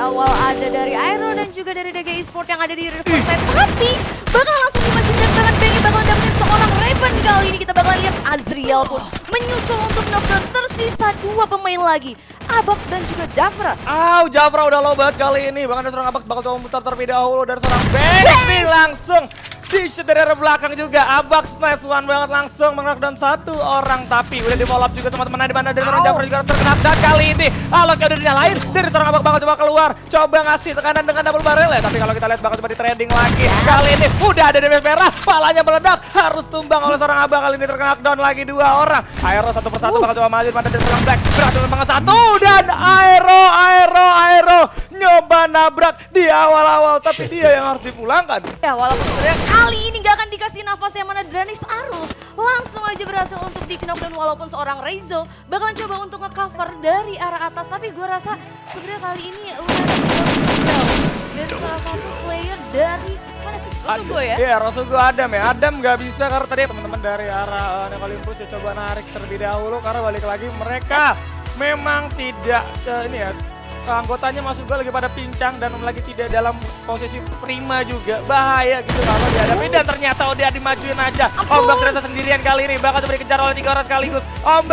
awal ada dari Aero dan juga dari DG Esports yang ada di reverse side. Tapi bakal langsung dimajuin dan tangan Benny bakal dapetin seorang Raven. Kali ini kita bakal lihat Azriel pun menyusul untuk knockdown. Tersisa 2 pemain lagi, Abax dan juga Jafra. Jafra udah low banget kali ini. Bahkan ada seorang Abax bakal coba mutar terlebih dahulu dari seorang Benny langsung di-shoot dari arah belakang juga. Abax nice one banget langsung meng-knockdown 1 orang. Tapi udah di-follow up juga sama temannya di mana dari seorang Jafra juga terkena. Dan kali ini aloknya udah dinyalain dari seorang Abax bakal coba keluar. Coba ngasih tekanan dengan double barrel ya. Tapi kalau kita lihat bakal coba di trading lagi. Kali ini udah ada damage merah. Palanya meledak. Harus tumbang oleh seorang Abax. Kali ini terkena knockdown lagi 2 orang. Aero satu persatu bakal coba maju pada dari seorang Black. Berhasil memang 1 dan Aero nyoba nabrak di awal-awal. Tapi dia yang harus dipulangkan. Ya walaupun sebenarnya kali ini gak akan dikasih nafas yang mana Dranis Arul langsung aja berhasil untuk di-knockdown walaupun seorang Reizo bakalan coba untuk nge-cover dari arah atas. Tapi gue rasa sebenarnya kali ini dari salah satu player dari mana sih? Rosugo ya? Iya, Rosugo Adam ya. Adam nggak bisa karena tadi teman-teman dari arah Olympus ya coba narik terlebih dahulu karena balik lagi mereka memang tidak ini ya. Anggotanya masuk gue lagi pada pincang dan lagi tidak dalam posisi prima juga. Bahaya gitu kalau dihadapi dan ternyata udah dimajuin aja. Ombak terasa sendirian kali ini. Bakal coba dikejar oleh 3 orang sekaligus.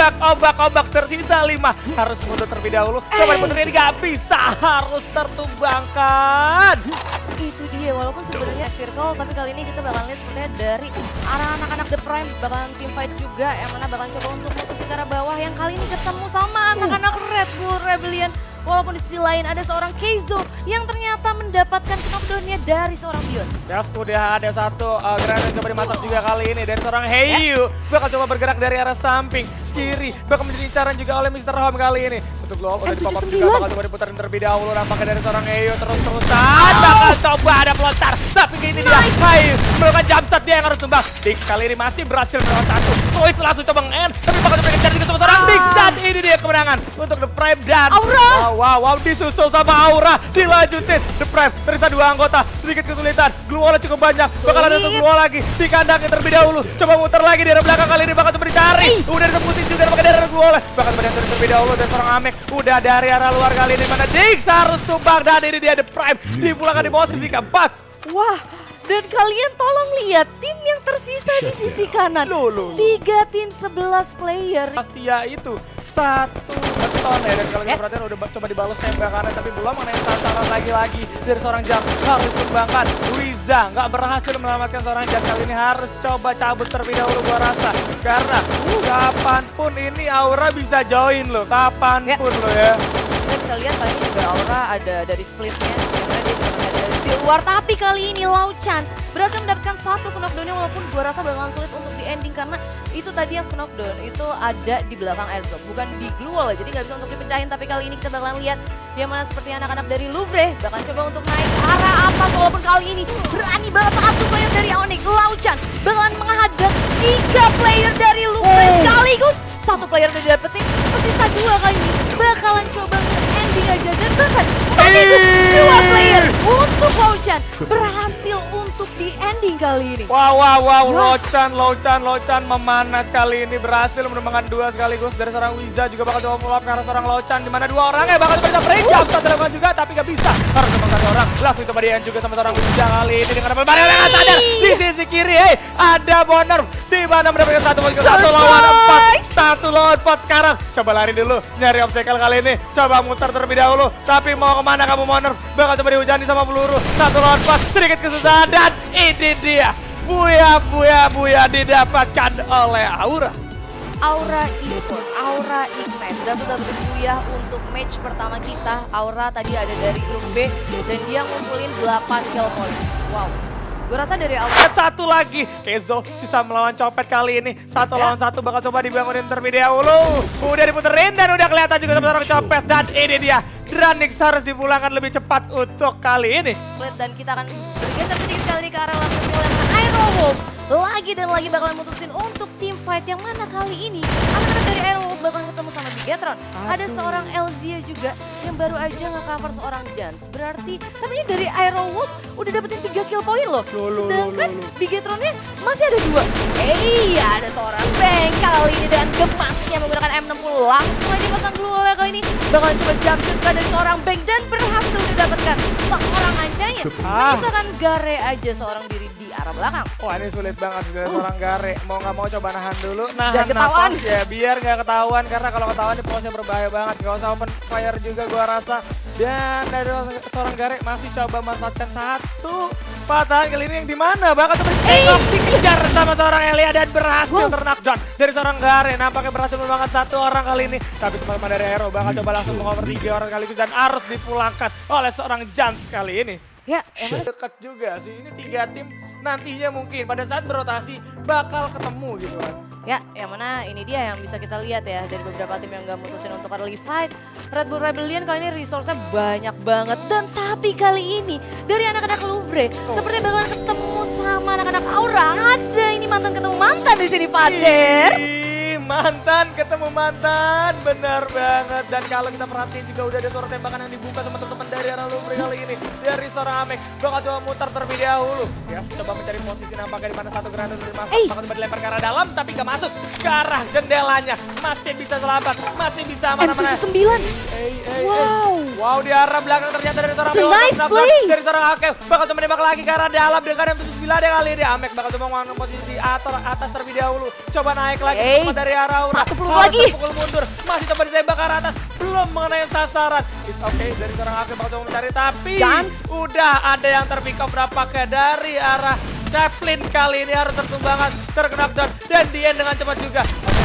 Ombak tersisa 5. Harus mundur terlebih dahulu. Coba mundurin nggak bisa. Harus tertumbangkan. Itu dia walaupun sebenarnya circle tapi kali ini kita bakal lihat sepertinya dari arah anak-anak The Prime bakalan team fight juga yang mana bakalan coba untuk mutus ke arah bawah yang kali ini ketemu sama anak-anak Red Bull Rebellion. Walaupun di sisi lain ada seorang Keizo yang ternyata mendapatkan knockdown-nya dari seorang Dion. Gas udah ada satu granat yang coba dimasak juga kali ini dari seorang Heiyu. Bakal coba bergerak dari arah samping kiri. Bakal menjadi incaran juga oleh Mr. Home kali ini. Untuk glow udah di pop-up juga bakal coba diputarin terlebih dahulu. Nampaknya dari seorang Heiyu terus-terusan. Bakal coba ada pelontar. Tapi ini dia Heiyu melakukan jump shot dia yang harus tumbang. Dix kali ini masih berhasil melawan 1. Koits langsung coba nge-end. Tapi bakal coba dikejar juga sama seorang Dix. Dan ini dia kemenangan untuk The Prime dan Aura. Wow, disusul sama Aura, dilanjutin The Prime, terisa 2 anggota, sedikit kesulitan, Gluola cukup banyak, bakal ada satu Gluola lagi, di kandangnya terlebih dahulu, coba muter lagi di arah belakang kali ini, bakal coba dicari, udah disebutin juga, bakal dari arah Gluola, bakal coba diantar terlebih dahulu, dan seorang Amek, udah dari arah luar kali ini, mana Dix harus tumbang, dan ini dia The Prime, dipulangkan di posisi keempat. Wah, dan kalian tolong lihat tim yang tersisa di sisi kanan. 3 tim 11 player. Pastia itu 1 beton ya, dan kalau kita perhatikan udah coba dibalas tembakannya tapi belum mengenai sasaran lagi dari seorang Jar. Harus dikembangkan, Wiza nggak berhasil menyelamatkan seorang Jar. Kali ini harus coba cabut terlebih dahulu gua rasa. Karena kapanpun ini Aura bisa join loh, kapanpun loh ya. Kita bisa lihat tadi juga Aura ada dari splitnya, yang ada di luar. Tapi kali ini Lauchan berhasil mendapatkan 1 knockdown-nya walaupun gua rasa bakalan sulit untuk di ending karena itu tadi yang knockdown itu ada di belakang airdrop bukan di glue wall jadi nggak bisa untuk dipecahin. Tapi kali ini kita bakalan lihat dia mana seperti anak-anak dari Louvre bakalan coba untuk naik ke arah atas walaupun kali ini berani banget 1 player dari Onyx. Lauchan bakalan menghadap 3 player dari Louvre sekaligus. 1 player udah didapetin, tersisa 2 kali ini bakalan coba ending aja dan bahkan itu 2 player untuk Lauchan berhasil untuk di ending kali ini. Wow, Lauchan memanas kali ini berhasil menumbangkan 2 sekaligus dari seorang Wiza juga bakal coba pull up karena seorang Lauchan di mana 2 orangnya bakal coba break jump shot dilakukan juga tapi gak bisa. Harus menumbangkan 1 orang. Langsung coba di-end juga sama seorang Wiza kali ini dengan double barrel yang sadar di sisi kiri. Ada Bonner di mana mendapatkan 1 lawan 4. 1 lawan 4 sekarang. Coba lari dulu nyari obstacle kali ini. Coba muter terlebih dahulu. Tapi mau kemana kamu Bonner? Bakal coba dihujani sama peluru. 1 lawan 4 sedikit kesusahan dan ini dia Buya didapatkan oleh Aura. Aura Esports, Aura Ignite berhasil dapetin Buya untuk match pertama kita. Aura tadi ada dari grup B dan dia ngumpulin 8 kill point. Wow. Gue rasa dari awal. 1 lagi. Keizo sisa melawan copet kali ini. 1 lawan 1 bakal coba dibangunin terlebih dahulu. Udah diputerin dan udah kelihatan juga sama seorang copet. Dan ini dia. Dranix harus dipulangkan lebih cepat untuk kali ini. Dan kita akan bergeser sedikit kali ini ke arah langsung yang Aero Wolf. Lagi dan lagi bakalan mutusin untuk team fight yang mana kali ini anak-anak dari Aero Wolf bakalan ketemu sama Bigetron. Ada seorang Elzia juga yang baru aja nge-cover seorang Jans. Berarti tapi ini dari Aero Wolf udah dapetin 3 kill point loh. Sedangkan Bigetronnya masih ada 2. Ada seorang Bang kali kali ini dengan gemasnya menggunakan M60. Langsung aja pasang glue wall kali ini. Bakalan coba jump shoot dari seorang Bang dan berhasil didapatkan seorang ancanya. Misalkan Gare aja seorang diri di arah belakang. Wah ini sulit banget dari seorang Gare. Mau nggak mau coba nahan dulu. Nahan Jangan ketahuan. nafas ya biar nggak ketahuan. Karena kalau ketahuan ini posnya berbahaya banget. Gak usah open fire juga gua rasa. Dan dari seorang Gare masih coba memanfaatkan satu patahan kali ini yang dimana. Bakal coba dikejar sama seorang Elia dan berhasil terknockdown dari seorang Gare. Nampaknya berhasil membangun satu orang kali ini. Tapi teman-teman dari Hero bakal coba langsung mengover 3 orang sekaligus dan harus dipulangkan oleh seorang Jans kali ini. Ya, Dekat juga sih, ini 3 tim nantinya mungkin pada saat berotasi bakal ketemu gitu kan. ya, yang mana ini dia yang bisa kita lihat ya dari beberapa tim yang gak mutusin untuk early fight. Red Bull Rebellion kali ini resource-nya banyak banget. Dan tapi kali ini dari anak-anak Louvre seperti bakalan ketemu sama anak-anak Aura. Ada ini mantan ketemu mantan di sini, Fader. Mantan ketemu mantan, benar banget. Dan kalau kita perhatiin juga udah ada suara tembakan yang dibuka sama teman-teman dari arah Louvre kali ini. Dari seorang Amek, bakal coba muter terlebih dahulu. Yes, coba mencari posisi nampaknya di mana satu granat dari masuk. Bakal coba dilempar ke arah dalam, tapi gak masuk. Ke arah jendelanya, masih bisa selamat, masih bisa mana-mana. M79. Wow. Wow, di arah belakang ternyata dari seorang Nice play. dari seorang Akew. Bakal coba nembak lagi ke arah dalam dengan M79 ada kali ini. Amek bakal coba mengambil posisi atas terlebih dahulu. Coba naik lagi dari arah Aura. Satu peluru lagi. Pukul mundur. Masih coba ditembak ke arah atas. Belum mengenai sasaran. It's okay dari seorang Akew bakal coba mencari. Tapi udah ada yang terpick up nampaknya dari arah Chaplin kali ini harus tertumbangan, terknockdown dan di end dengan cepat juga.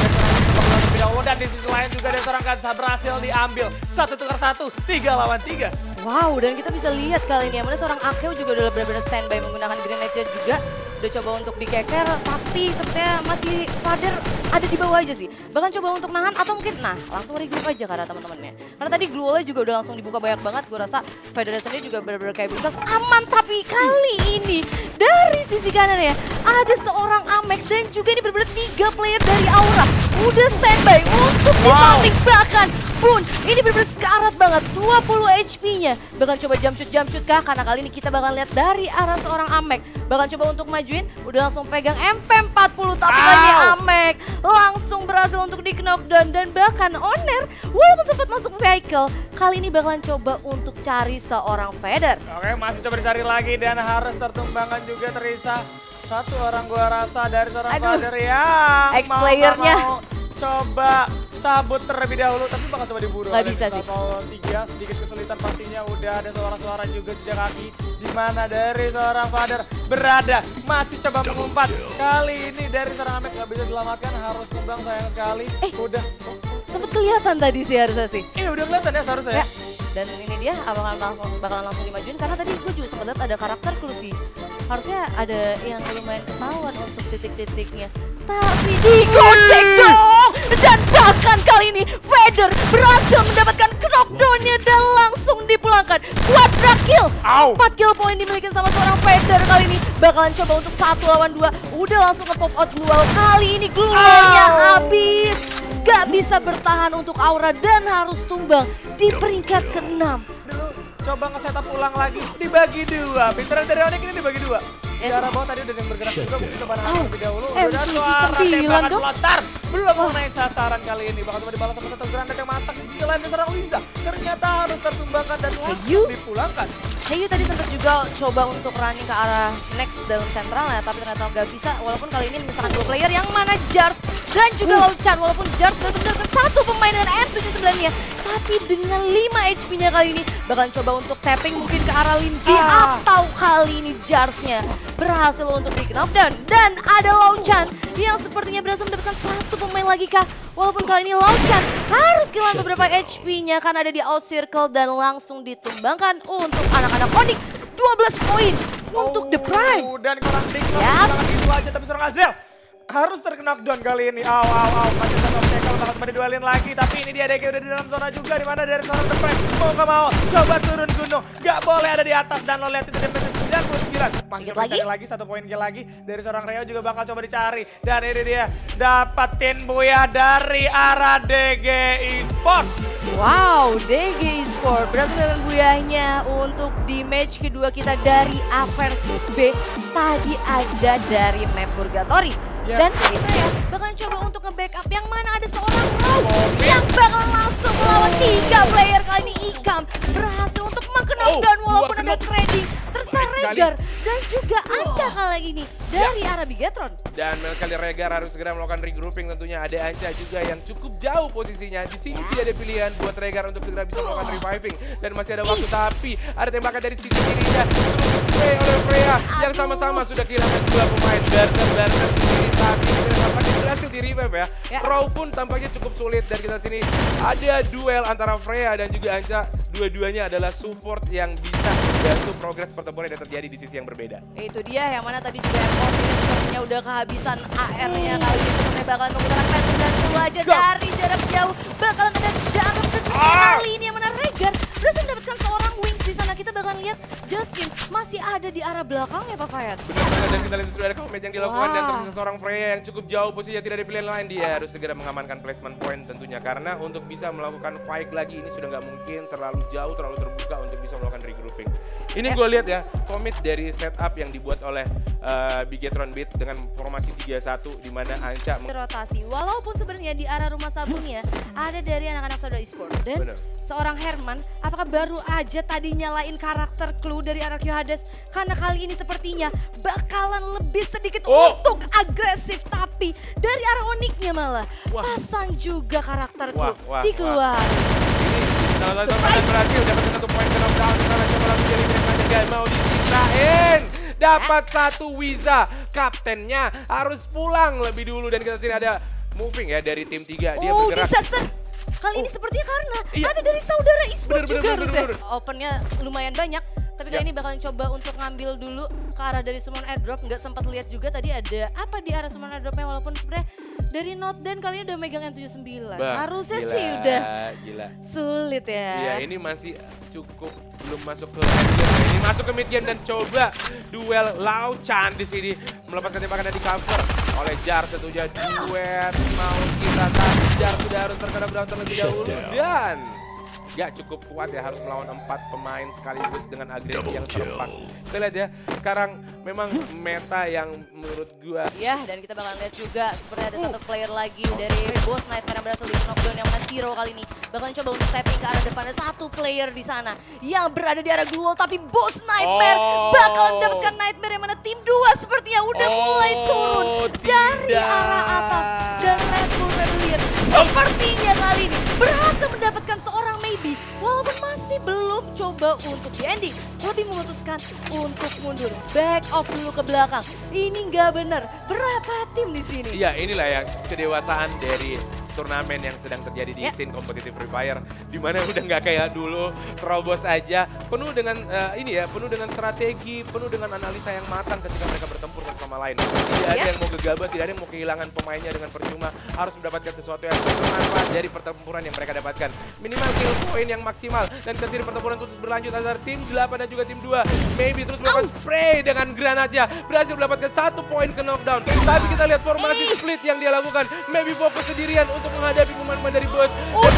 Dan di sisi lain juga ada seorang Kansa berhasil diambil. 1-1, 3 lawan 3. Wow, dan kita bisa lihat kali ini yang mana seorang Akeo juga udah benar-benar standby menggunakan grenade juga. Udah coba untuk dikeker, tapi sepertinya masih Fader ada di bawah aja sih. Bahkan coba untuk nahan atau mungkin, langsung regroup aja karena teman-temannya. Karena tadi glue wall-nya juga udah langsung dibuka banyak banget. Gue rasa Fader sendiri juga benar-benar kayak bisa aman. Tapi kali ini dari sisi kanan ya, ada seorang Amek dan juga ini benar-benar 3 player dari Aura. Udah standby untuk disalting bahkan pun ini benar-benar sekarat banget 20 HP-nya. Bahkan coba jump shoot kah? Karena kali ini kita bakal lihat dari arah seorang Amek. Bahkan coba untuk majuin, udah langsung pegang MP40 tapi kali ini Amek langsung berhasil untuk di knockdown dan bahkan Oner walaupun sempat masuk vehicle, kali ini bakalan coba untuk cari seorang Fader. Oke, masih coba dicari lagi dan harus tertumbangkan juga Teresa. Satu orang gua rasa dari seorang Fader yang ex-playernya coba cabut terlebih dahulu, tapi bakal coba diburu. Gak bisa sih. 3 sedikit kesulitan pastinya. Udah ada suara-suara juga jejak kaki di mana dari seorang Fader berada. Masih coba mengumpat. Kali ini dari seorang Amek gak bisa diselamatkan, harus tumbang sayang sekali. Udah. Sempet kelihatan tadi sih harusnya sih. Udah kelihatan ya seharusnya ya. Dan ini dia bakalan langsung dimajuin karena tadi gue juga sempat lihat ada karakter clue sih. Harusnya ada yang lumayan ketahuan untuk titik-titiknya. Tapi dikocek dong! Dan bahkan kali ini Fader berhasil mendapatkan knockdown-nya dan langsung dipulangkan. Quadra kill! 4 kill point dimiliki sama seorang Fader kali ini. Bakalan coba untuk 1 lawan 2. Udah langsung nge-pop out glue wall. Kali ini glue wall-nya habis. Gak bisa bertahan untuk Aura dan harus tumbang di peringkat ke-6. Dulu coba nge-setup ulang lagi, dibagi 2. Pinteran dari Onyx ini dibagi 2. Di arah bawah tadi udah ada yang bergerak juga, mungkin coba nahan lebih dahulu. Udah suara tembakan melontar, belum mengenai sasaran kali ini. Bakal coba dibalas sama satu granat yang masak di sisi lain dari seorang Liza. Ternyata harus tertumbangkan dan langsung dipulangkan. Heyu tadi sempat juga coba untuk running ke arah next dalam sentral ya, tapi ternyata nggak bisa. Walaupun kali ini misalkan 2 player yang mana Jars dan juga Lauchan. Walaupun Jars sudah sebenarnya ke 1 pemain dengan M79-nya, tapi dengan 5 HP-nya kali ini bakalan coba untuk tapping mungkin ke arah Lindsay atau kali ini Jars-nya berhasil untuk di knockdown. Dan ada Lauchan yang sepertinya berhasil mendapatkan 1 pemain lagi kah. Walaupun kali ini Lauchan harus kehilangan beberapa HP-nya karena ada di out circle dan langsung ditumbangkan untuk anak-anak Onyx. 12 poin untuk The Prime. Dan kurang dikit, itu aja tapi seorang Azel harus terknockdown kali ini. Masih tetap tackle, bakal coba diduelin lagi. Tapi ini dia DG udah di dalam zona juga, dimana dari seorang The Prime mau gak mau coba turun gunung. Gak boleh ada di atas dan lo lihat itu di 99. Masih coba dicari lagi, 1 poin kill lagi. Dari seorang Reo juga bakal coba dicari. Dan ini dia dapetin Buya dari arah DG Esports. Wow, DG Esports berhasil dengan buyahnya untuk di match kedua kita dari A versus B. Tadi ada dari map Purgatory. Dan kita ya bakalan coba untuk nge-backup yang yang bakalan langsung melawan 3 player. Kali ini Ikam berhasil untuk meng-knockdown walaupun ada trading. Regar dan juga Anca kali ini dari arah Bigetron. Dan kali Regar harus segera melakukan regrouping tentunya. Ada Anca juga yang cukup jauh posisinya. Di sini tidak ada pilihan buat Regar untuk segera bisa melakukan reviving. Dan masih ada waktu, tapi ada tembakan dari sisi kirinya. Spray oleh Freya yang sama-sama sudah kehilangan 2 pemain. Barter di sini saat ini tampaknya berhasil di revive ya. Raw pun tampaknya cukup sulit dan kita sini ada duel antara Freya dan juga Anca. Dua-duanya adalah support yang bisa membantu progres pertempuran yang terjadi di sisi yang berbeda. Itu dia yang mana tadi juga Empor ini sepertinya udah kehabisan AR-nya kali ini. Sebenarnya bakalan menggunakan Flash 90 aja dari jarak jauh. Bakalan ada jarak dekat kali ini yang mana Regar berhasil mendapatkan seorang wings di sana. Kita bakalan lihat Justin masih ada di arah belakang ya Pak Fayat. Benar banget, dan kita lihat sudah ada comment yang dilakukan dan tersisa seorang Freya yang cukup jauh posisinya, tidak ada pilihan lain. Dia harus segera mengamankan placement point tentunya karena untuk bisa melakukan fight lagi ini sudah nggak mungkin, terlalu jauh, terlalu terbuka untuk bisa melakukan regrouping. Ini gue lihat ya, commit dari setup yang dibuat oleh Bigetron Beat dengan formasi 3-1 di mana Anca rotasi. Walaupun sebenarnya di arah rumah sabunnya ada dari anak-anak Saudara Esports dan seorang Herman, apakah baru aja tadi nyalain karakter clue dari arah Hades karena kali ini sepertinya bakalan lebih sedikit untuk agresif, tapi dari arah Onyxnya malah pasang juga karakter clue dikeluar. Salah satu pemain berhasil dapat 1 poin ke knockdown. Kita coba langsung jadi mereka gak mau disisain. Dapat 1 Wiza. Kaptennya harus pulang lebih dulu dan kita sini ada moving ya dari tim 3. Dia bergerak. Disaster. Kali ini sepertinya karena ada dari Saudara Esports juga harusnya. Opennya lumayan banyak. Tapi kali ini bakalan coba untuk ngambil dulu ke arah dari Summon Airdrop. Nggak sempat lihat juga tadi ada apa di arah Summon Airdropnya. Walaupun sebenarnya dari Not Dan kali ini udah megang M79. Harusnya sih udah sulit ya. Iya, ini masih cukup belum masuk ke mid game. Ini masuk ke mid game dan coba duel Laucan di sini melepaskan tembakan dan di cover oleh Jar. Tentunya duet mau kita tapi Jar sudah harus terkena down terlebih dahulu dan gak cukup kuat ya, harus melawan 4 pemain sekaligus dengan agresi yang serempak. Kita lihat ya, sekarang memang meta yang menurut gua. Ya, dan kita bakal lihat juga seperti ada satu player lagi dari Boss Nightmare yang berhasil di knockdown yang mana Zero kali ini bakalan coba untuk tapping ke arah depan. Ada satu player di sana yang berada di arah Glue Wall, tapi Boss Nightmare bakalan mendapatkan Nightmare yang mana tim 2 sepertinya udah mulai turun dari arah atas. Dan Red Bull Rebellion sepertinya kali ini berhasil mendapatkan seorang maybe, walaupun masih belum coba untuk di ending, lebih memutuskan untuk mundur, back off dulu ke belakang. Ini nggak bener. Berapa tim di sini? Iya, inilah ya kedewasaan dari turnamen yang sedang terjadi di scene kompetitif Free Fire, di mana udah nggak kayak dulu terobos aja, penuh dengan penuh dengan strategi, penuh dengan analisa yang matang ketika mereka bertempur satu sama lain. Tidak ada yang mau gegabah, tidak ada yang mau kehilangan pemainnya dengan percuma, harus mendapatkan sesuatu yang bermanfaat dari pertempuran yang mereka dapatkan. Minimal kill point yang maksimal, dan kesini pertempuran terus berlanjut antara tim 8 dan juga tim 2. Maybe terus melakukan spray dengan granatnya, berhasil mendapatkan 1 poin ke knockdown. Tapi kita lihat formasi split yang dia lakukan. Maybe fokus sendirian untuk menghadapi pemain-pemain dari Boss.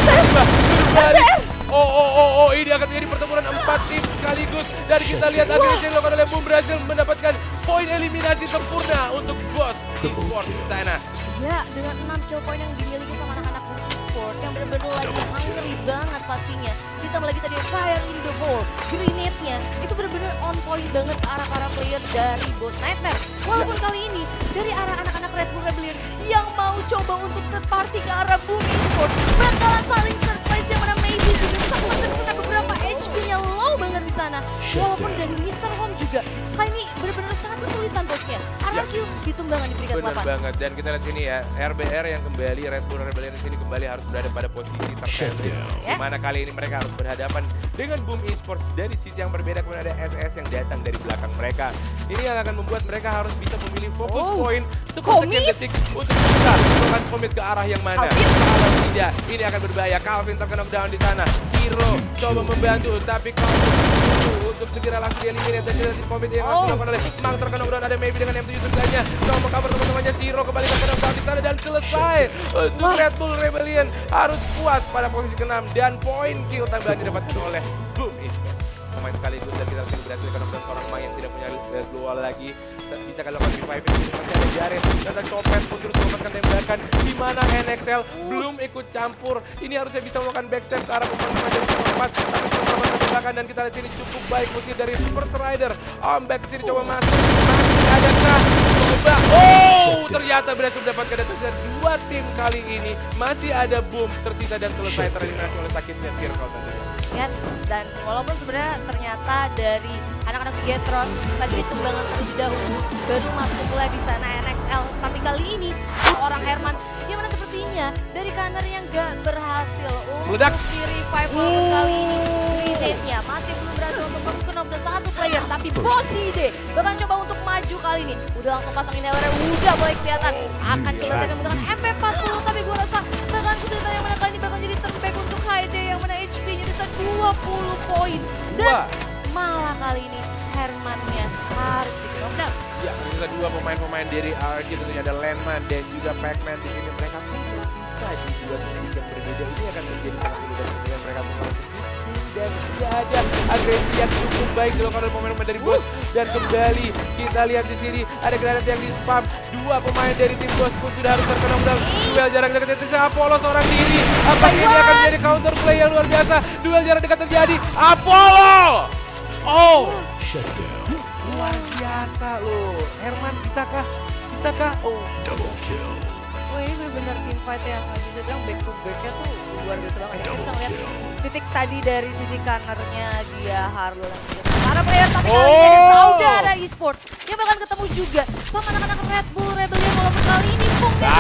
Ini akan menjadi pertempuran 4 tim sekaligus. Dan kita lihat agresi yang dilakukan oleh Boom berhasil mendapatkan poin eliminasi sempurna untuk Boss Esports di sana. Ya, dengan 6 kill point yang dimiliki sama anak-anak Esports yang benar-benar lagi hungry banget pastinya. Ditambah lagi tadi Fire in the Hole, grenade-nya itu benar-benar on point banget ke arah para player dari Boss Nightmare. Walaupun kali ini dari arah anak-anak Red Bull Rebellion yang mau coba untuk third party ke arah Boom Esports bakalan saling surprise yang mana maybe juga sempat terkena beberapa HP-nya low banget di sana. Walaupun dari Mr. Home juga kali ini benar-benar sangat kesulitan bosnya. RRQ ditumbangkan di peringkat 8. Benar banget, dan kita lihat sini ya, RBR yang kembali, Red Bull Rebellion di sini kembali harus berada pada posisi terkendali. Dimana kali ini mereka harus berhadapan dengan Boom Esports dari sisi yang berbeda, kemudian ada SS yang datang dari belakang mereka. Ini yang akan membuat mereka harus bisa memilih fokus poin sekian detik untuk bisa melakukan komit ke arah yang mana. Kalau tidak, ini akan berbahaya. Calvin terkena down di sana. Zero coba membantu, tapi Calvin untuk segera langsung di-eliminate dan jelas komit yang langsung dilakukan oleh Mang terkena down. Ada maybe dengan M79-nya. Coba meng-cover teman-temannya. Zero kembali terkena down di sana dan selesai. Untuk Red Bull Rebellion harus puas pada posisi ke-6 dan poin kill tambahan didapatkan oleh Boom Esports. pemain sekaligus dan kita berhasil knockdown seorang main yang tidak punya global lagi. Bisa kalian lakukan revive ini, masih ada Jared dan ada Copet pun terus melakukan tembakan di mana NXL belum ikut campur. Ini harusnya bisa melakukan backstep ke arah pemain dari tempat, tapi belum melakukan tembakan dan kita lihat sini cukup baik musik dari First Rider. Back ke sini coba masuk, masih ada kah? Coba, ternyata berhasil mendapatkan dan tersisa 2 tim kali ini. Masih ada Boom tersisa dan selesai tereliminasi oleh sakitnya Circle tentunya. Yes, dan walaupun sebenarnya ternyata dari anak-anak Bigetron tadi ditumbangan terlebih dahulu baru masuk lagi di sana NXL, tapi kali ini seorang Herman yang mana sepertinya dari Kanner yang gak berhasil Meledak. untuk di revive walaupun kali ini grenade-nya masih belum berhasil untuk mengknockdown satu player, tapi Bosside bahkan coba untuk maju kali ini udah langsung pasang inhaler, udah mulai kelihatan akan coba menggunakan MP40, tapi gua rasa bahkan kesulitan yang mana kali ini bakal jadi terbaik untuk HD yang mana HP-nya bisa 20 poin dan malah kali ini Hermannya harus di-knockdown. Ya, ada 2 pemain-pemain dari RRQ, tentunya ada Landman dan juga Pac-Man di sini. Mereka pun bisa di 2 titik yang berbeda. Ini akan menjadi salah satu dari yang mereka memiliki. Dan sudah ada agresi yang cukup baik dilakukan oleh pemain-pemain dari Boss. Dan kembali kita lihat di sini ada granat yang di spam. 2 pemain dari tim Boss pun sudah harus terkena duel jarak dekat dari Apollo seorang diri. Apakah ini akan menjadi counter play yang luar biasa? Duel jarak dekat terjadi. Apollo! Shutdown. Luar biasa loh. Herman bisakah? Bisakah? Double kill. Wah ini benar-benar team fight yang bisa bilang back to back-nya tuh luar biasa banget. Kita bisa ngeliat titik tadi dari sisi kanernya dia Harlow dan juga para player, tapi kali ini ada saudara e-sport yang bakal ketemu juga sama anak-anak Red Bull Rebellion walaupun kali ini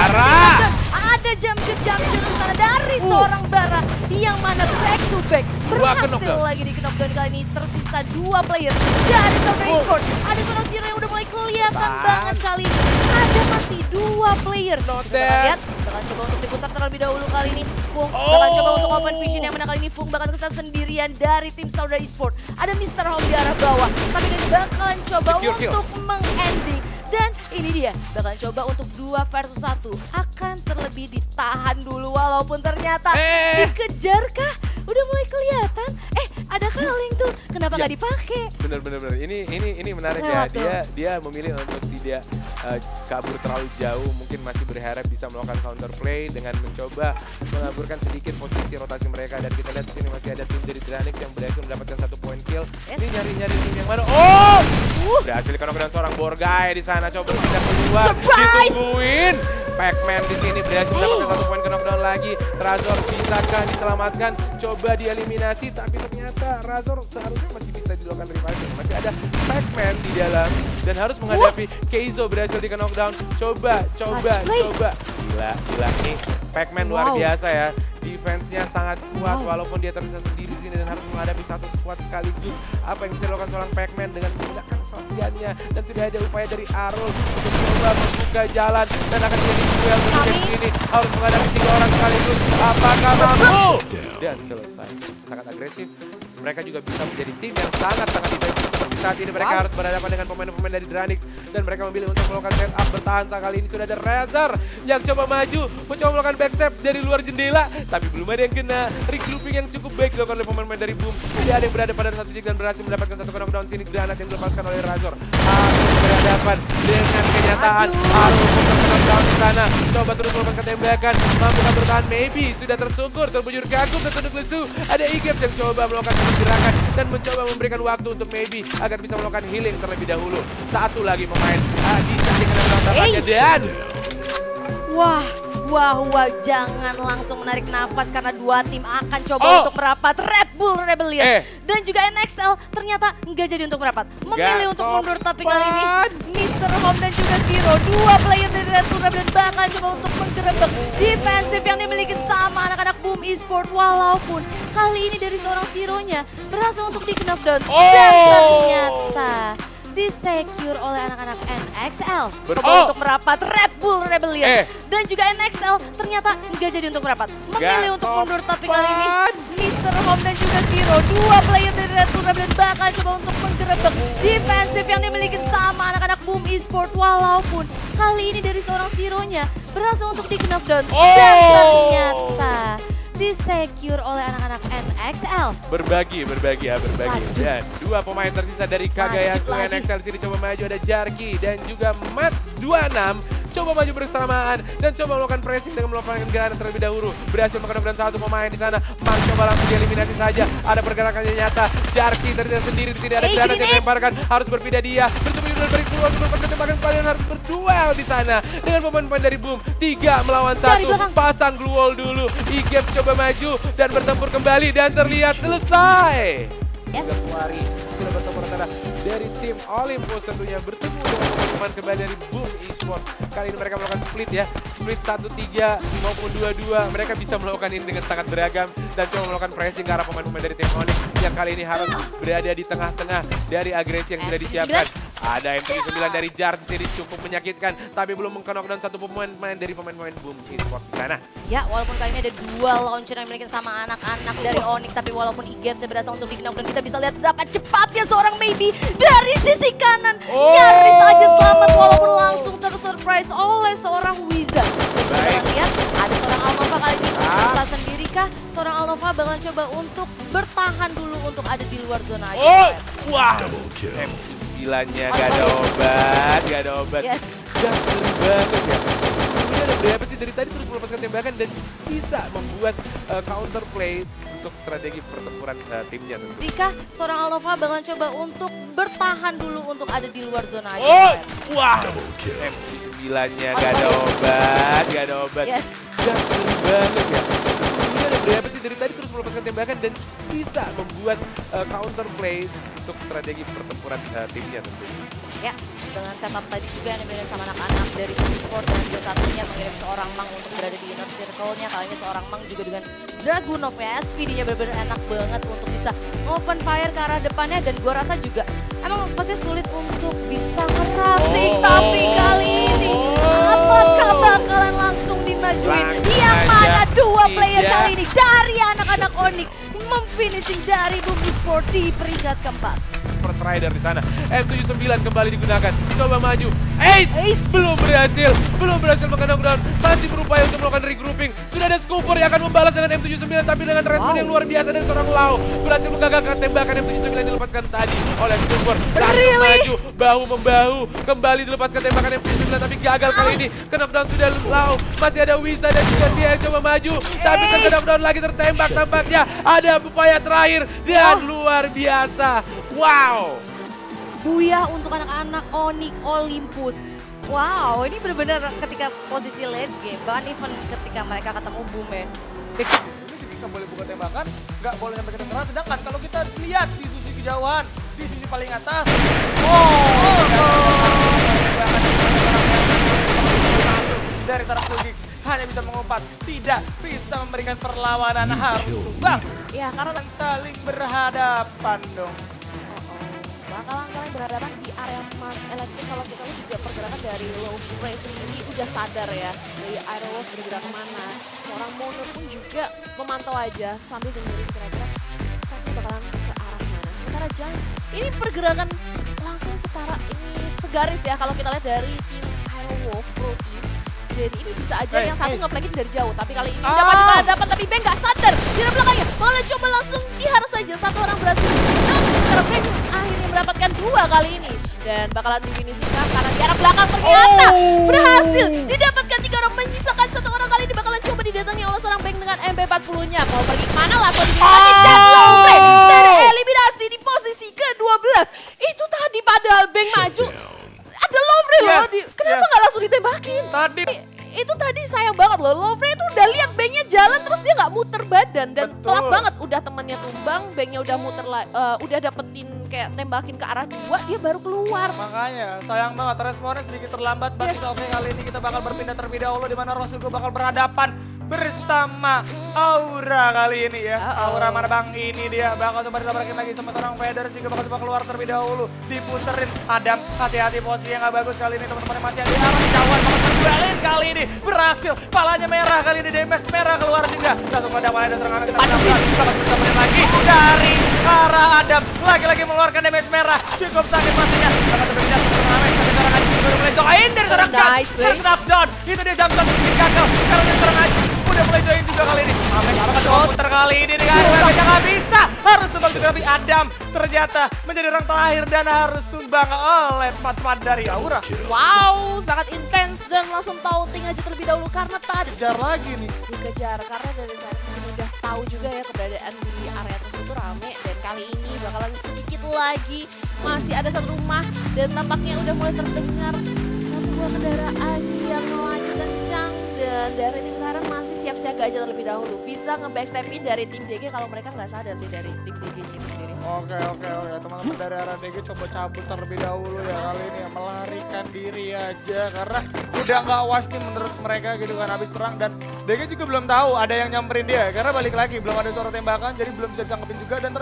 ada jump shoot di sana dari seorang Bara yang mana back to back berhasil lagi di knockdown kali ini. Tersisa 2 player dari saudara e-sport. Ada seorang Zero yang udah mulai kelihatan banget kali ini. Ada masih 2 player. Kita lihat bakal coba untuk diputar terlebih dahulu kali ini. Fung bakal coba untuk open vision yang mana kali ini Fung bakal kesana sendirian dari tim saudara e-sport. Ada Mr. Home di arah bawah, tapi dia bakalan coba untuk meng-ending. Dan ini dia, bakalan coba untuk 2 versus 1. Akan terlebih ditahan dulu walaupun ternyata dikejar kah? Udah mulai kelihatan. Ada calling tuh, kenapa nggak dipakai? Bener. Ini menarik ya. Dia memilih untuk tidak kabur terlalu jauh. Mungkin masih berharap bisa melakukan counter play dengan mencoba mengaburkan sedikit posisi rotasi mereka. Dan kita lihat di sini masih ada tim dari Dranix yang berhasil mendapatkan 1 point kill. Ini nyari tim yang mana? Berhasil knockdown seorang Borgai di sana. Coba pindah keluar, ditungguin. Pac-Man di sini berhasil mendapatkan 1 poin knockdown lagi. Razor bisakah diselamatkan? Coba dieliminasi, tapi ternyata Razor seharusnya masih bisa dilakukan revive. Masih ada Pac-Man di dalam dan harus menghadapi Keizo berhasil di knockdown. Coba. Gila nih. Pac-Man luar biasa ya. Defense-nya sangat kuat walaupun dia tersisa sendiri di sini dan harus menghadapi 1 squad sekaligus. Apa yang bisa dilakukan seorang Pac-Man dengan menggunakan shotgun-nya, dan sudah ada upaya dari Arul untuk coba membuka jalan dan akan jadi duel di sini. Harus menghadapi 3 orang sekaligus. Apakah mampu? Dan selesai. Sangat agresif. Mereka juga bisa menjadi tim yang sangat-sangat defensif. Seperti saat ini mereka harus berhadapan dengan pemain-pemain dari Dranix dan mereka memilih untuk melakukan setup bertahan. Kali ini sudah ada Razor yang coba maju, mencoba melakukan backstep dari luar jendela, tapi belum ada yang kena. Regrouping yang cukup baik dilakukan oleh pemain-pemain dari Boom. Tidak ada yang berada pada satu titik dan berhasil mendapatkan 1 knockdown. Sini granat yang dilepaskan oleh Razor. Harus berhadapan dengan kenyataan. Harus melakukan knockdown di sana. Coba terus melakukan tembakan. Mampukah bertahan? Maybe sudah tersungkur, terbujur kagum, tertunduk lesu. Ada Igep yang coba melakukan gerakan dan mencoba memberikan waktu untuk Maybe agar bisa melakukan healing terlebih dahulu. 1 lagi pemain bisa dikenakan tampaknya dan Wah, jangan langsung menarik nafas karena 2 tim akan coba untuk merapat. Red Bull Rebellion dan juga NXL ternyata nggak jadi untuk merapat. Memilih untuk mundur, tapi kali ini Mr. Home dan juga Zero, 2 player dari Red Bull Rebellion bakal coba untuk menggerebek defensif yang dimiliki sama anak-anak Boom Esports. Walaupun kali ini dari seorang Zero-nya berhasil untuk di-knockdown dan ternyata disecure oleh anak-anak NXL. Untuk merapat Red Bull Rebellion dan juga NXL ternyata nggak jadi untuk merapat. Memilih untuk mundur, tapi kali ini Mr. Home dan juga Zero, 2 player dari Red Bull Rebellion bakal coba untuk menggerebek defensif yang dimiliki sama anak-anak Boom Esports. Walaupun kali ini dari seorang Zero-nya berhasil untuk di-knockdown dan ternyata di-secure oleh anak-anak NXL. Berbagi. Dan dua pemain tersisa dari Kagayaku NXL sini coba maju, ada Jarki dan juga Mat 26. Coba maju bersamaan dan coba melakukan pressing dengan melakukan gerakan terlebih dahulu. Berhasil mengenai satu pemain di sana. Mang coba langsung dieliminasi saja. Ada pergerakannya nyata. Jarki terlihat sendiri di sini, ada granat yang dilemparkan. Harus berpindah dia. Bertemu dari keluar tembakan kalian harus berduel di sana dengan pemain-pemain dari Boom. 3 melawan 1. Pasang glue wall dulu. IGEP coba maju dan bertempur kembali dan terlihat selesai. Yes. Lari sudah bertemu antara dari tim Olympus tentunya bertemu dengan pemain kembali dari Boom Esports. Kali ini mereka melakukan split ya, split 1-3 maupun 2-2. Mereka bisa melakukan ini dengan sangat beragam dan coba melakukan pressing ke arah pemain-pemain dari tim Onyx yang kali ini harus berada di tengah-tengah dari agresi yang sudah disiapkan. Ada M79 dari Jar sini cukup menyakitkan, tapi belum meng-knockdown satu pemain dari pemain-pemain Boom Esports di sana. Ya, walaupun kali ini ada 2 launcher yang dimiliki sama anak-anak dari Onyx, tapi walaupun IGEP berhasil untuk di-knockdown, kita bisa lihat berapa cepatnya seorang Maybe dari sisi kanan. Nyaris saja selamat walaupun langsung tersurprise oleh seorang Wiza. Kita lihat ada seorang Alnova kali ini bisa sendiri kah? Seorang Alnova bakalan coba untuk bertahan dulu untuk ada di luar zona aja. Wah, M9-nya gak ada obat. Yes. Gampang banget ya. Ini ada berapa sih dari tadi terus melepaskan tembakan dan bisa membuat counter play untuk strategi pertempuran timnya tentu. Rika, seorang Alnova bakalan coba untuk bertahan dulu untuk ada di luar zona aja. Wah, M9-nya gak ada obat. Yes. Gampang banget ya. Ini ada berapa sih dari tadi terus melepaskan tembakan dan bisa membuat counter play untuk strategi pertempuran timnya tentunya. Ya, dengan setup tadi juga yang dimiliki sama anak-anak dari eSport dan juga satunya mengirim seorang Mang untuk berada di inner circle-nya. Kali ini seorang Mang juga dengan Dragunov ya, SVD-nya benar-benar enak banget untuk bisa open fire ke arah depannya dan gua rasa juga emang pasti sulit untuk bisa ngerasing. Tapi kali ini apakah bakalan langsung dimajuin? Yang mana 2 player kali ini dari anak-anak Onyx memfinishing dari Boom Esports di peringkat keempat. First Rider di sana. M79 kembali digunakan. Coba maju. Belum berhasil meng-knockdown. Masih berupaya untuk melakukan regrouping. Sudah ada Scooper yang akan membalas dengan M79 tapi dengan respon yang luar biasa dari seorang Lau. Berhasil menggagalkan tembakan M79 yang dilepaskan tadi oleh Scooper. Langsung maju, bahu membahu. Kembali dilepaskan tembakan M79 tapi gagal kali ini. Knockdown sudah Lau. Masih ada Wisa dan juga Sia yang coba maju. Tapi knockdown lagi tertembak tampaknya. Ada upaya terakhir dan luar biasa. Wow. Buyah untuk anak-anak Onyx Olympus. Wow, ini benar-benar ketika posisi late game, bahkan even ketika mereka ketemu Boom ya. Ini sih kita boleh buka tembakan, nggak boleh sampai kedengeran. Sedangkan kalau kita lihat di sisi kejauhan, di sisi paling atas, dari seorang Sugix hanya bisa mengumpat, tidak bisa memberikan perlawanan, harus tumbang. Ya, Karena saling berhadapan dong. Bakalan saling berhadapan di area Mars Electric. Kalau kita lihat juga pergerakan dari Lovre sendiri udah sadar ya dari Aerolove bergerak kemana. Seorang Mono pun juga memantau aja sambil dengerin kira-kira stepnya bakalan ke arah mana. Sementara Giants ini pergerakan langsung setara, ini segaris ya kalau kita lihat dari tim Aerolove Pro Team. Jadi ini bisa aja yang satu nge-flanking dari jauh, tapi kali ini udah maju dapat, tapi Beng gak sadar di belakangnya, malah coba langsung diharas saja satu orang berhasil. Sekarang Beng akhirnya mendapatkan 2 kali ini dan bakalan difinishingkan karena di arah belakang ternyata berhasil didapatkan 3 orang, menyisakan 1 orang. Kali ini bakalan coba didatangi oleh seorang Beng dengan MP40-nya. Mau pergi kemana lah kalau lagi dan Lovre dari eliminasi di posisi ke-12. Itu tadi padahal Beng maju. Ada Lovre loh, kenapa nggak langsung ditembakin? Itu tadi sayang banget loh, Lovre itu udah lihat Bengnya jalan terus dia nggak muter badan dan telat banget. Udah temennya tumbang, Bengnya udah muter, udah dapetin kayak tembakin ke arah 2, dia baru keluar. Makanya sayang banget responnya sedikit terlambat. Bagi Oke, kali ini kita bakal berpindah terlebih dahulu di mana Rosugo bakal berhadapan bersama Aura kali ini ya. Aura mana bang? Ini dia bakal coba ditabrakin lagi sama seorang Vader, juga bakal coba keluar terlebih dahulu. Diputerin Adam, hati-hati posisi yang gak bagus kali ini, teman-teman masih ada di arah jauhan. Bakal kali ini berhasil, palanya merah kali ini, DMS merah keluar juga. Langsung pada ada serangan kita bakal bisa menit lagi dari arah Adam, lagi-lagi mengeluarkan DMS merah, cukup sakit pastinya. Bakal terbicara serangan baru mulai join dari seorang Jam, knockdown. Itu dia Jam sedikit gagal karena dari seorang Aji udah mulai join juga kali ini. Apakah kali ini dengan mereka nggak bisa. Harus tumbang juga, tapi Adam ternyata menjadi orang terakhir dan harus tumbang oleh teman-teman dari Aura. Wow, sangat intens dan langsung taunting aja terlebih dahulu karena tadi Kejar lagi nih. dikejar karena dari tadi udah tahu juga ya keberadaan di area tersebut tuh rame dan kali ini bakalan sedikit lagi masih ada satu rumah dan tampaknya udah mulai terdengar satu buah kendaraan yang melaju kencang dan dari tim Siren masih siap siaga aja terlebih dahulu bisa nge-backstepin dari tim DG kalau mereka nggak sadar sih dari tim DG-nya itu sendiri. Oke, teman-teman dari arah DG coba cabut terlebih dahulu ya kali ini ya, melarikan diri aja karena udah nggak was nih menurut mereka gitu kan habis perang dan DG juga belum tahu ada yang nyamperin dia karena balik lagi belum ada suara tembakan jadi belum bisa disangkepin juga dan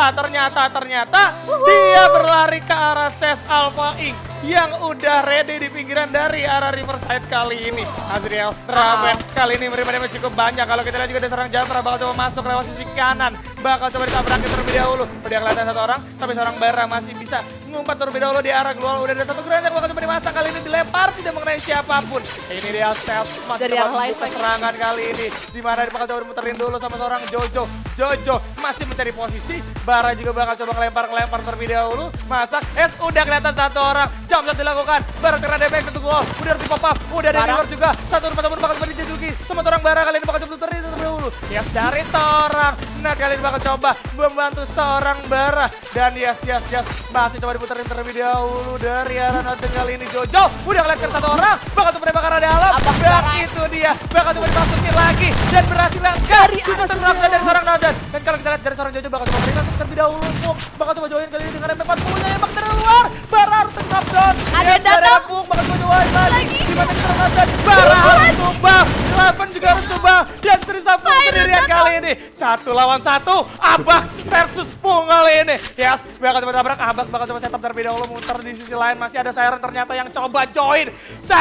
ternyata dia berlari ke arah SES Alpha Inc yang udah ready di pinggiran dari arah Riverside kali ini. Azriel, Raven kali ini menerima damage cukup banyak. Kalau kita lihat juga ada seorang Jamra bakal coba masuk lewat sisi kanan. Bakal coba ditabrak terlebih dahulu. Udah kelihatan satu orang, tapi seorang Bara masih bisa ngumpat terlebih dahulu di arah keluar. Udah ada satu granat bakal coba dimasang kali ini dilempar tidak mengenai siapapun. Ini dia Stealth masih dari coba arah membuka serangan kali ini. Dimana dia bakal coba dimuterin dulu sama seorang Jojo. Jojo masih mencari posisi. Bara juga bakal coba ngelempar terlebih dahulu. Masak, udah kelihatan satu orang. Jump shot dilakukan, Bara kena damage untuk wall, udah di pop up, udah ada river juga, satu teman-teman bakal coba dijeduki, sama orang Bara kali ini bakal coba terlebih dahulu, yes dari seorang, nah kali ini bakal coba membantu seorang Bara, dan yes, masih coba diputerin terlebih dahulu dari arah Noten kali ini Jojo, udah kelihatan satu orang, bakal coba dibakar dari dalam, dan itu dia, bakal coba dimasukin lagi, dan berhasil langkah, diputerin dari seorang Noten, dan kalau kita lihat dari seorang Jojo bakal coba berikan terlebih dahulu, bakal coba join kali ini dengan MP40-nya yang bakal dari luar, Bara harus tetap down. Ada yang datang bakal coba lagi. Dimana kita nonton Bara harus tumbang, Raven juga harus tumbang dan Trisabung sendirian kali ini 1 lawan 1 Abak versus Pung kali ini. Yes, bakal coba tabrak Abak bakal coba setup terlebih dahulu muter di sisi lain masih ada Siren ternyata yang coba join.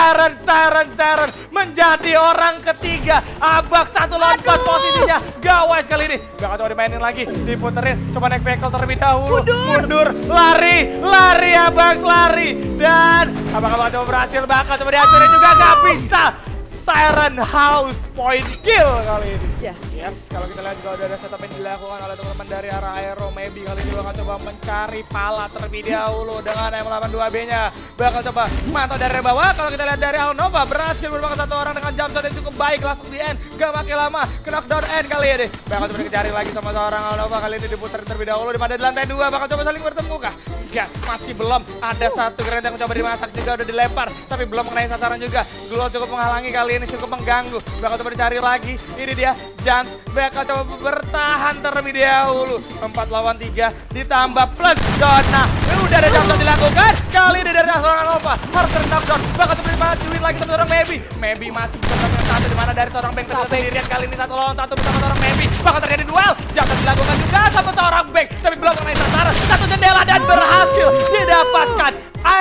Siren menjadi orang ketiga. Abak 1 lawan 4 posisinya. Gawes kali ini. Bakal coba dimainin lagi, diputerin, coba naik vehicle terlebih dahulu. Mundur, lari Abak lari. Dan bakal coba berhasil, bakal coba dihancurin juga gak bisa. Siren House point kill kali ini. Yes, kalau kita lihat juga udah ada setup yang dilakukan oleh teman-teman dari arah Aero. Maybe kali ini bakal coba mencari pala terlebih dahulu dengan M82B-nya. Bakal coba mantau dari bawah. Kalau kita lihat dari Alnova berhasil merupakan satu orang dengan jump shot yang cukup baik langsung di end. Gak pakai lama, ke knockdown end kali ini. Bakal coba dikejarin lagi sama seorang Alnova kali ini diputerin terlebih dahulu. Dimana di lantai 2 bakal coba saling bertemu kah? Enggak, masih belum. Ada satu granat yang coba dimasak juga udah dilempar. Tapi belum mengenai sasaran juga. Glow cukup menghalangi kali ini, cukup mengganggu. Bakal coba dicari lagi. Ini dia, Jans bakal coba bertahan terlebih dahulu. 4 lawan 3 ditambah plus zona. Udah ada jump shot dilakukan. Kali ini dari seorang Alpha harus knockdown. Bakal coba dimajuin lagi sama seorang Maybe masih bisa melakukan satu dimana dari seorang Bank sendirian kali ini 1 lawan 1 bersama seorang Maybe. Bakal terjadi duel. Jump shot dilakukan juga sama seorang Bank. Tapi belum mengenai sasaran. Satu jendela dan berhasil didapatkan.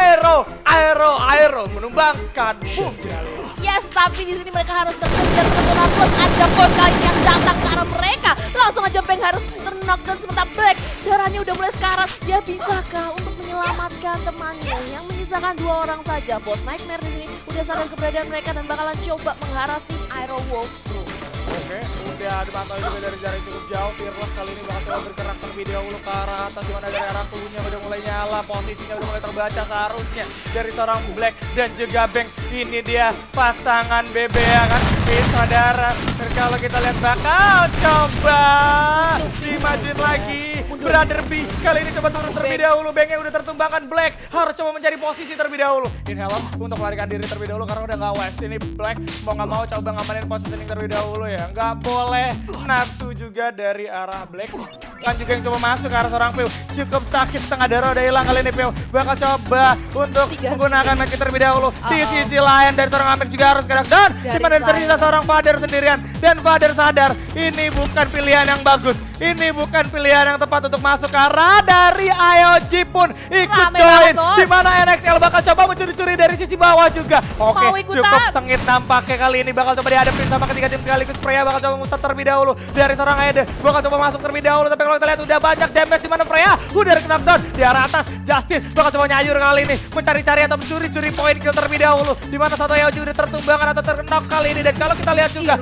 Aero menumbangkan Boom. Yes, tapi di sini mereka harus terkejar terus ada bos kali yang datang ke arah mereka. Langsung aja Bank harus terknockdown sementara Black darahnya udah mulai sekarat. Dia bisakah untuk menyelamatkan temannya yang menyisakan 2 orang saja. Bos Nightmare di sini udah sadar keberadaan mereka dan bakalan coba mengharas tim Aero Wolf. Oke, udah dipantau juga dari jarak cukup jauh. Fearless kali ini bakal coba bergerak terlebih dahulu ke arah atas dimana dari arah tubuhnya udah mulai nyala, posisinya udah mulai terbaca seharusnya dari seorang Black dan juga Bank. Ini dia pasangan BB ya kan, saudara. Dan kalau kita lihat bakal coba dimajuin lagi. Brother B kali ini coba turun terlebih dahulu. Banknya udah tertumbangkan, Black harus coba mencari posisi terlebih dahulu. Inhaler untuk melarikan diri terlebih dahulu karena udah nggak west. Ini Black mau nggak mau coba ngamanin positioning terlebih dahulu ya. Nggak boleh nafsu juga dari arah Black. Kan juga yang coba masuk ke arah seorang Peu. Cukup sakit, setengah darah udah hilang kali ini Peu. Bakal coba untuk menggunakan match terlebih dahulu. Di sisi lain dari seorang Amek juga harus gerak down. Dimana tersisa seorang Father sendirian. Dan Father sadar ini bukan pilihan yang bagus. Ini bukan pilihan yang tepat untuk masuk karena dari IOG pun ikut join. Dimana NXL bakal coba mencuri-curi dari sisi bawah juga. Oke, cukup sengit nampaknya kali ini. Bakal coba dihadapin sama ketiga tim sekaligus. Freya bakal coba muter terlebih dahulu dari seorang Aede. Bakal coba masuk terlebih dahulu. Tapi kalau kita lihat udah banyak damage dimana Freya udah knockdown di arah atas. Justin bakal coba nyayur kali ini. Mencari-cari atau mencuri-curi poin kill terlebih dahulu. Dimana satu IOG udah tertumbangkan atau terknock kali ini. Dan kalau kita lihat juga dari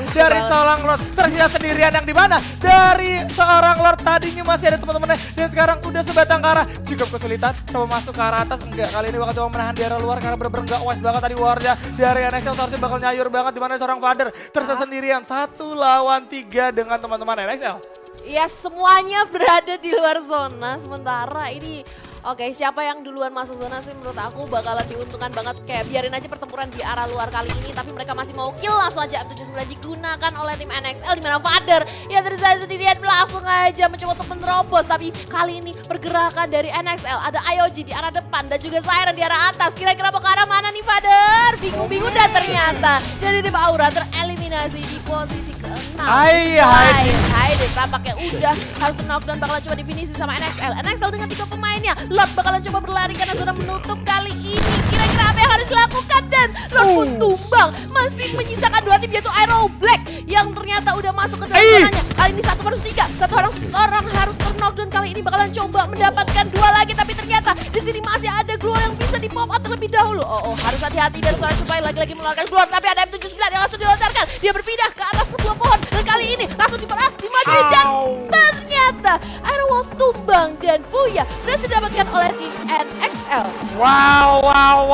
seorang Lord tersisa sendirian yang di mana dari seorang Lord tadinya masih ada teman-temannya dan sekarang udah sebatang kara. Cukup kesulitan coba masuk ke arah atas, enggak, kali ini bakal coba menahan di arah luar karena bener-bener enggak wise banget tadi warnya dari NXL. Seharusnya bakal nyayur banget di mana seorang Father tersisa sendirian 1 lawan 3 dengan teman-teman NXL. Ya semuanya berada di luar zona, sementara ini oke, siapa yang duluan masuk zona sih menurut aku bakalan diuntungkan banget. Kayak biarin aja pertempuran di arah luar kali ini, tapi mereka masih mau kill, langsung aja M79 digunakan oleh tim NXL, di mana Father ya tersisa sendirian langsung aja mencoba untuk menerobos. Tapi kali ini pergerakan dari NXL, ada IOG di arah depan dan juga Siren di arah atas. Kira-kira mau ke arah mana nih Father? Bingung-bingung dan ternyata dari tim Aura tereliminasi di posisi ke-6. Haidek tampaknya udah harus knockdown, bakalan coba definisi sama NXL. NXL dengan 3 pemainnya, Lord bakalan coba berlari karena sudah menutup kali ini. Kira-kira apa yang harus dilakukan dan Lord pun tumbang. Masih menyisakan 2 tim yaitu Aero Black yang ternyata udah masuk ke dalam zonanya. Kali ini 1 versus 3. Satu orang harus terknockdown, kali ini bakalan coba mendapatkan 2 lagi. Tapi ternyata di sini masih ada Glow yang bisa di pop out terlebih dahulu. Harus hati-hati dan seorang supaya lagi-lagi mengeluarkan Glow. Tapi ada M79 yang langsung dilontarkan. Dia berpindah ke arah sebuah pohon dan kali ini langsung diperas di maju dan ternyata Aero Wolf tumbang dan Buya berhasil didapatkan oleh tim NXL. Wow,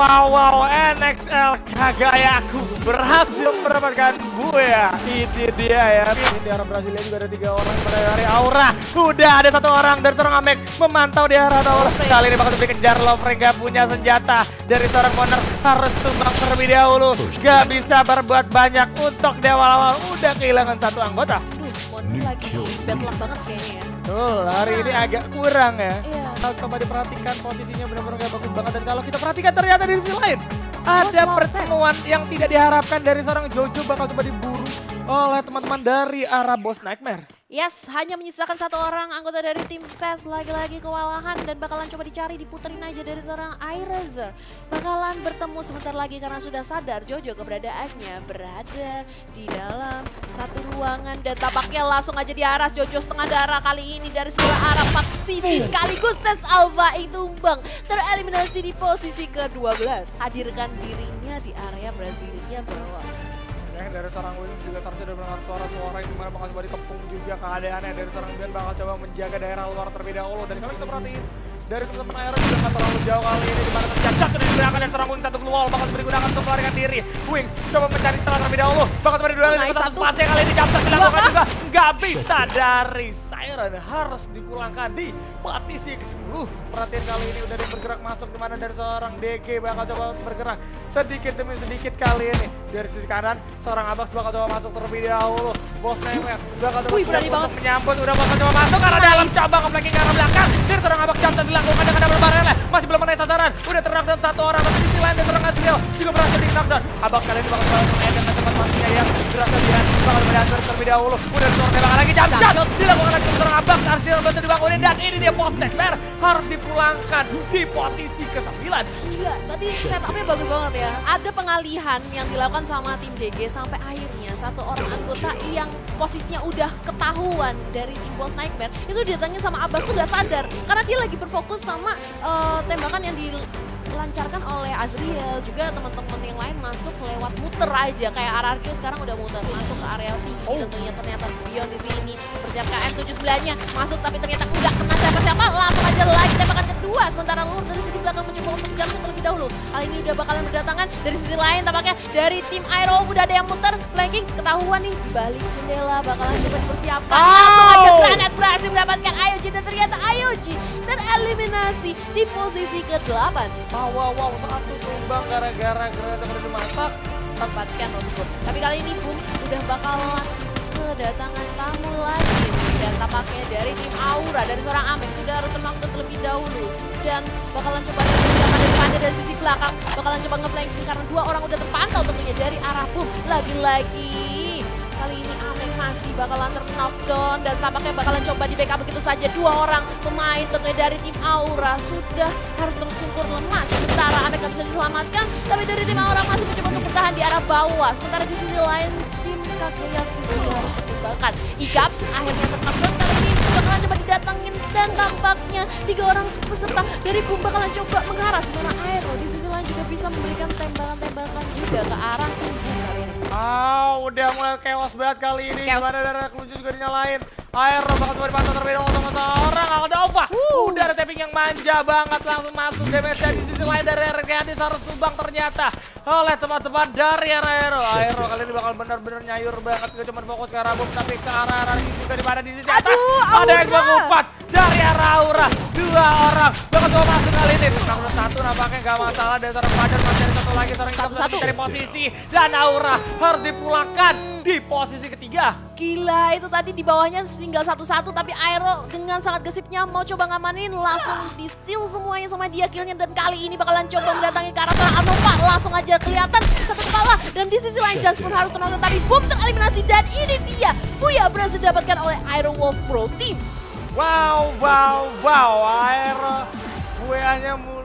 NXL kagak ya, aku berhasil mendapatkan Buya. Ini dia ya. Ini di arah Brasilia juga ada 3 orang pada dari Aura. Udah ada 1 orang dari seorang Amek memantau di arah Aura. Kali ini bakal dikejar Lovre, gak punya senjata. Dari seorang Monarch harus tumbang terlebih dahulu. Gak bisa berbuat banyak untuk di awal-awal. Udah kehilangan 1 anggota. Monarch lagi bad luck banget kayaknya ya. Betul, hari ini agak kurang ya. Iya. Kalau coba diperhatikan posisinya benar-benar gak bagus banget. Dan kalau kita perhatikan ternyata di sisi lain ada pertemuan yang tidak diharapkan dari seorang Jojo bakal coba diburu oleh teman-teman dari arah Boss Nightmare. Yes, hanya menyisakan 1 orang anggota dari tim STAS, lagi-lagi kewalahan dan bakalan coba dicari, diputerin aja dari seorang iRaiser. Bakalan bertemu sebentar lagi karena sudah sadar Jojo keberadaannya berada di dalam satu ruangan dan tampaknya langsung aja diaras Jojo setengah darah kali ini dari segala arah 4 sisi sekaligus. Ses Alva tumbang tereliminasi di posisi ke-12. Hadirkan dirinya di area Brasilia bawah. Dari seorang Williams juga seharusnya udah mendengar suara-suara yang dimana bakal coba dikepung juga keadaannya. Dari seorang Ben bakal coba menjaga daerah luar terlebih dahulu. Dan kalau kita perhatiin dari teman-teman Iron juga nggak terlalu jauh kali ini dimana terjadi jatuh dan digunakan dan seorang Wings 1 keluar bakal digunakan untuk melarikan diri. Wings coba mencari celah terlebih dahulu, bakal coba diduelin dengan satu spasi kali ini Jamsat dilakukan juga nggak bisa dari Siren, harus dipulangkan di posisi ke-10. Perhatian kali ini udah bergerak masuk dimana dari seorang DG bakal coba bergerak sedikit demi sedikit kali ini. Dari sisi kanan seorang Abax bakal coba masuk terlebih dahulu. Boss Nightmare bakal coba untuk menyambut, udah bakal coba masuk karena dalam coba nge-flanking ke arah belakang. Dari seorang Abax Jamsat dilakukan dengan double barrel, masih belum menaik sasaran. Udah terknockdown 1 orang, tapi di sisi lain dari seorang Azriel juga berhasil di-knockdown. Abax kali ini bakal coba mengaitkan tempat pastinya yang berhasil dia bakal berhasil terlebih dahulu. Udah seorang tembakan lagi Jamsat dilakukan lagi seorang Abax. Azriel berhasil dibangunin dan ini dia Boss Nightmare harus dipulangkan di posisi ke-9. Iya, tadi setupnya bagus banget ya. Ada pengalihan yang dilakukan sama tim DG sampai akhirnya 1 orang anggota yang posisinya udah ketahuan dari tim Boss Nightmare itu didatengin sama Abbas tuh gak sadar karena dia lagi berfokus sama tembakan yang dilancarkan oleh Azriel. Juga teman-teman yang lain masuk lewat muter aja kayak Ararkio sekarang udah muter masuk ke area tinggi. Tentunya ternyata Bion di sini bersiapkan M79-nya masuk tapi ternyata nggak kena siapa-siapa, langsung aja lagi tembakan kedua. Sementara Lur dari sisi belakang mencoba untuk jump terlebih dahulu. Kali ini udah bakalan berdatangan dari sisi lain tampaknya dari tim Aero udah ada yang muter flanking, ketahuan nih di balik jendela bakalan coba dipersiapkan. Langsung aja granat berhasil mendapatkan IOG dan ternyata IOG tereliminasi di posisi ke-8. Wow, 1 tumbang gara-gara granat yang udah dimasak. Tempatkan Rosebud. Tapi kali ini Boom udah bakalan kedatangan tamu lagi dan tampaknya dari tim Aura dari seorang Amek sudah harus knockdown terlebih dahulu dan bakalan coba dari sisi belakang bakalan coba nge-flanking karena 2 orang udah terpantau tentunya dari arah Boom. Lagi-lagi kali ini Amek masih bakalan ter-knockdown dan tampaknya bakalan coba di backup begitu saja. 2 orang pemain tentunya dari tim Aura sudah harus tersungkur lemas. Sementara Amek gak bisa diselamatkan, tapi dari tim Aura masih mencoba untuk bertahan di arah bawah. Sementara di sisi lain tim Kageyaku sudah harus dikembangkan. Igaps akhirnya ter-knockdown kali ini bakalan coba didatengin dan tampaknya 3 orang peserta dari Boom bakalan coba mengarah di mana Aero di sisi lain juga bisa memberikan tembakan-tembakan juga ke arah tim Boom kali ini. Udah mulai chaos banget kali ini. Chaos. Gimana darah kelucu juga dinyalain. Aero bakal coba dipantau terlebih dahulu sama orang. Ada Ova. Udah ada tapping yang manja banget langsung masuk damage di sisi lain dari Gadis harus tumbang ternyata oleh teman-teman dari Aero. Aero kali ini bakal benar-benar nyayur banget. Gak cuma fokus ke arah bom tapi ke arah juga di mana di sisi atas. Ada yang mengumpat dari arah Aura. 2 orang bakal coba masuk kali ini. Terus satu nampaknya gak masalah. Dan seorang Fajar masih ada satu lagi. Seorang Ikam lagi dari posisi. Dan Aura harus dipulangkan di posisi ketiga. Gila, itu tadi di bawahnya tinggal 1-1, tapi Aero dengan sangat gesipnya mau coba ngamanin, langsung di steal semuanya sama dia killnya, dan kali ini bakalan coba mendatangi ke arah seorang Anova, langsung aja kelihatan satu kepala, dan di sisi lain Jans pun harus tenang, tapi boom tereliminasi, dan ini dia Puya berhasil didapatkan oleh Aero Wolf Pro Team. Wow, Aero Buayanya